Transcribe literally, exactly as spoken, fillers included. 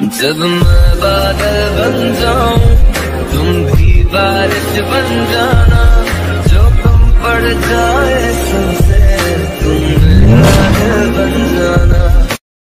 जब मैं बादल बन जाऊं तुम भी बारिश बन जाना, जो कम पड़ जाए सब